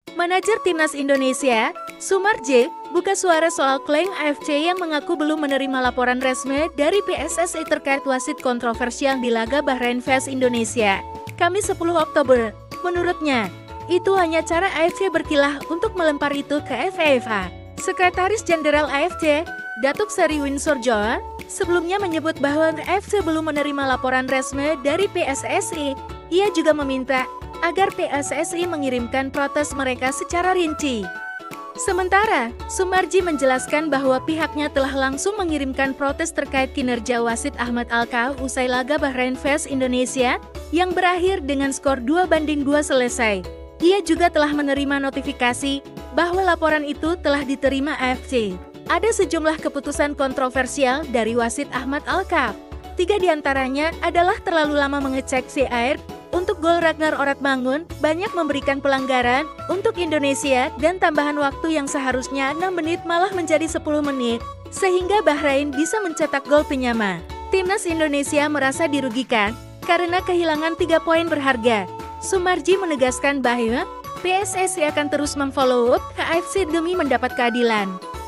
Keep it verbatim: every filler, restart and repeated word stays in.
Manajer Timnas Indonesia, Sumarji, buka suara soal klaim A F C yang mengaku belum menerima laporan resmi dari P S S I terkait wasit kontroversial di laga Bahrain vs Indonesia, Kamis sepuluh Oktober. Menurutnya, itu hanya cara A F C berkilah untuk melempar itu ke FIFA. Sekretaris Jenderal A F C, Datuk Seri Winsor Joa, sebelumnya menyebut bahwa A F C belum menerima laporan resmi dari P S S I. Ia juga meminta agar P S S I mengirimkan protes mereka secara rinci. Sementara, Sumarji menjelaskan bahwa pihaknya telah langsung mengirimkan protes terkait kinerja wasit Ahmad Alkaf usai laga Bahrain vs Indonesia yang berakhir dengan skor dua banding dua selesai. Ia juga telah menerima notifikasi bahwa laporan itu telah diterima A F C. Ada sejumlah keputusan kontroversial dari wasit Ahmad Alkaf. Tiga diantaranya adalah terlalu lama mengecek C R, untuk gol Ragnar Oratmangun, banyak memberikan pelanggaran, untuk Indonesia, dan tambahan waktu yang seharusnya enam menit malah menjadi sepuluh menit, sehingga Bahrain bisa mencetak gol penyama. Timnas Indonesia merasa dirugikan, karena kehilangan tiga poin berharga. Sumarji menegaskan bahwa P S S I akan terus memfollow up ke A F C demi mendapat keadilan.